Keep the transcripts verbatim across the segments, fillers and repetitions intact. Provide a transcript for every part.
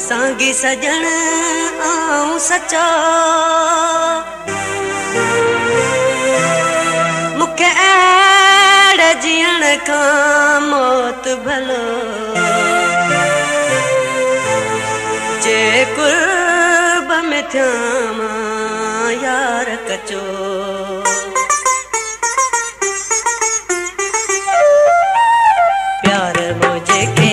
सांगी सजन आऊं सच्चा मुखे एड़े जीण का मौत भलो जे कुर्ब में थ्यामा यार कचो प्यार मुझे के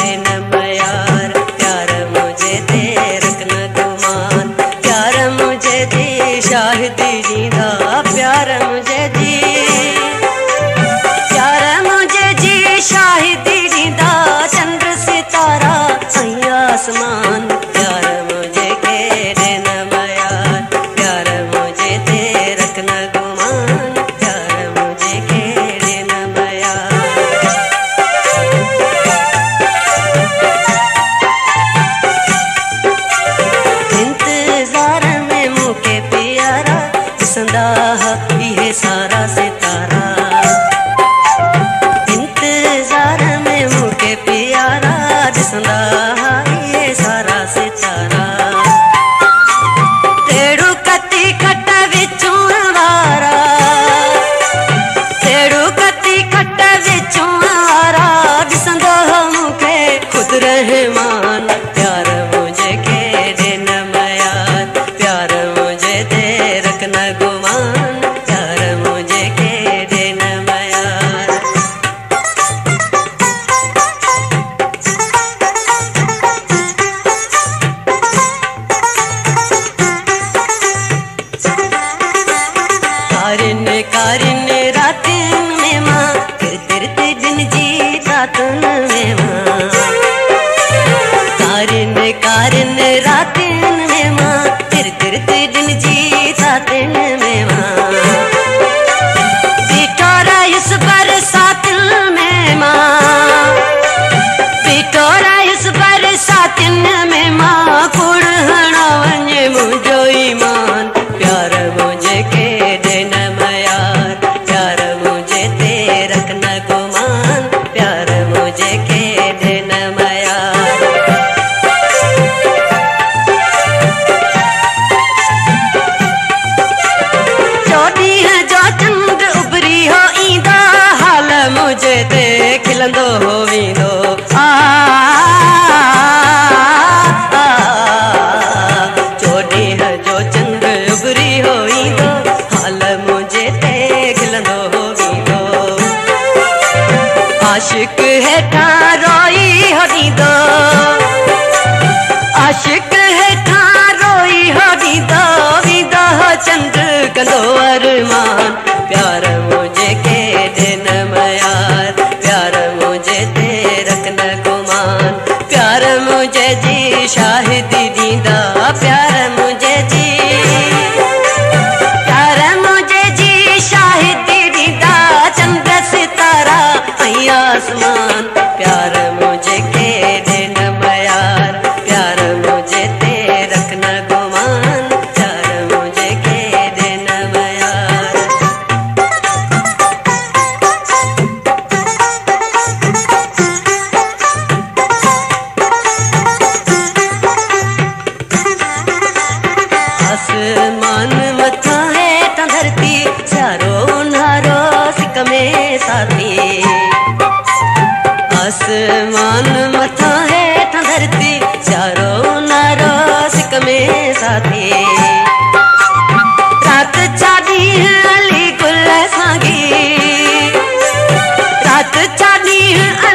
शाहिदी जीदा प्यार मुझे जी प्यार मुझे जी शाहिदी जीदा चंद्र सितारा आसमान प्यार मुझे के देना मयार प्यार मुझे दे रखना गुमान प्यार मुझे के देना मयार इंतजार में मुके ये सारा सितारा इंतजार में मुके प्यारा दिसंदा ये सारा सितारा तेड़ू कती खट विचों वारा तेड़ू कती खट विचों वारा दिसंदा मुके खुद रहमान प्यार मुझे के दिन मयार प्यार मुझे दे रखना गुमान प्यार मुझे के दिन मयार कारिन कारिन रातन में माँ फिर तिरते दिन जी रातन में माँ कारिन कारिन रातन में माँ फिर तिरते दिन जी रातन में माँ बिटोरा इस बरसात में माँ बिटोरा इस बरसात में माँ कुड़हना वने मुझो ईमान प्यार मुझे के देना मयार प्यार मुझे दे रखना गुमान प्यार मुझे के देना मयार चोटी है जो चंद्र उबरी हो ईंदा हाल मुझे दे खिलंदो हो वींदो आ चोटी है जो चंद्र उबरी हो ईंदो हाल मुझे दे खिलंदो हो वींदो आशिक है रोई हो वींदो आशिक है रोई हो वींदो वींदो हो चंद्र कंदो अरमान प्यार मुझे के दिन मयार प्यार मुझे दे रखना गुमान प्यार मुझे जी शाहिदी दीदा प्यार मुझे जी प्यार मुझे जी शाहिदी दीदा चंद्र सितारा आसमान प्यार मुझे के दिन मयार प्यार मुझे दे रखना गुमान प्यार मुझे के दिन मयार आसमान मथा है धरती चारो नारो सिक में साथी आसमान मथा है धरती चारो नारो सिक में साथी रात चादी अली गुल सांगी रात चादी